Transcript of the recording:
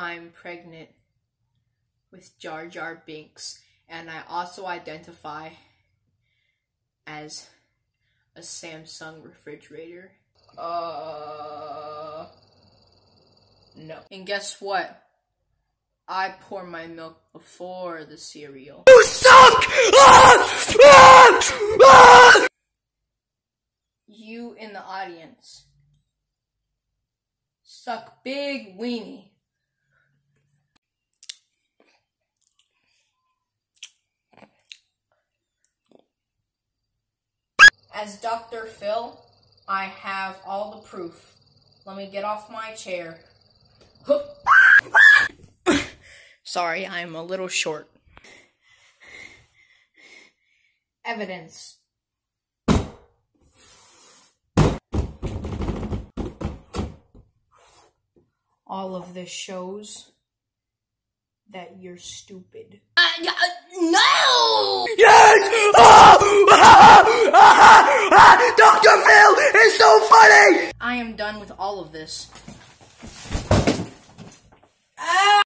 I'm pregnant with Jar Jar Binks, and I also identify as a Samsung refrigerator. No. And guess what? I pour my milk before the cereal. You suck! You in the audience suck big weenie. As Dr. Phil, I have all the proof. Let me get off my chair. Sorry, I'm a little short. Evidence. All of this shows that you're stupid. No! Yes! Dr. Phil is so funny! I am done with all of this.